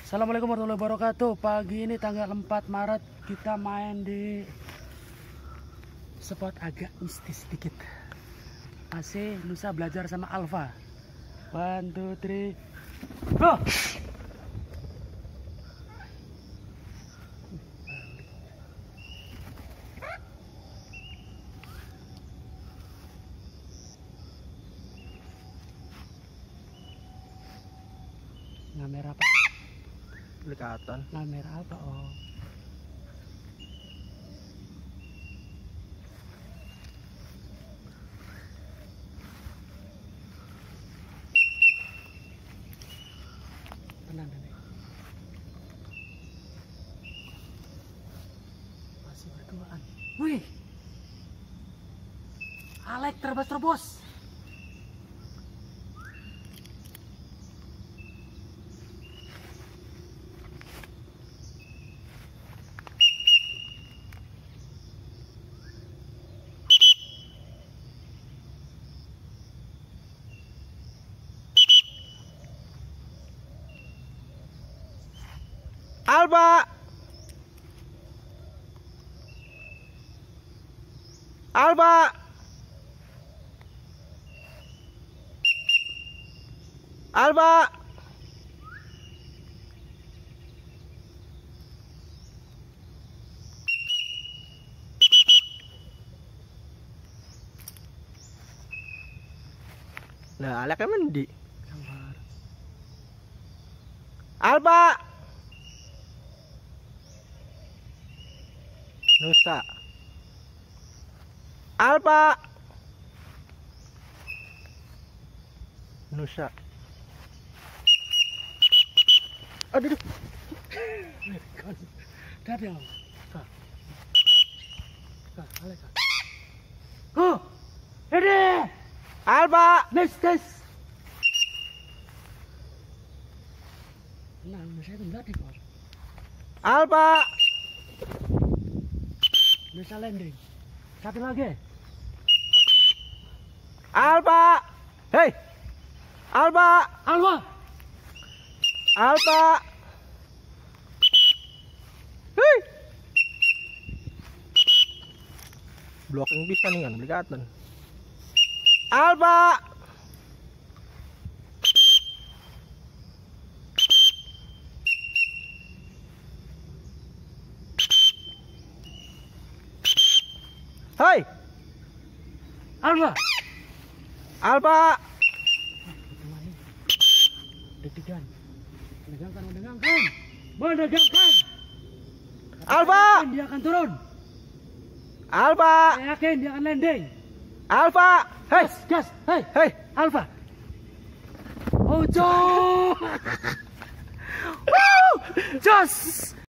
Assalamualaikum warahmatullahi wabarakatuh. Pagi ini tanggal 4 Maret kita main di spot agak mistis sedikit. Masih Nusa belajar sama Alfa. 1, 2, 3 go! Ngamer apa? Kelihatan. Ngamer apa? Oh. Tenang nih. Masih berduaan. Wih. Alek terobos-terobos. Alba, Alba, Alba. Nah, alaknya mandi. Alba. Nusa. Alba. Nusa. Aduh. Dadah. Alek. Go. Ready. Alba. Next. Nah, saya enggak di bawah. Alba. Bisa landing. Satu lagi. Alba. Hei. Alba. Alfa. Alba. Hei. Blocking bisa nih kan, kelihatan. Alba. Hai. Alfa. Alba. Deg-degan. Menegangkan. Alba. Dia akan turun. Alba. Saya yakin dia akan landing. Alba. Hei. Gas. Hei. Hei. Alfa. Ojo. Jos.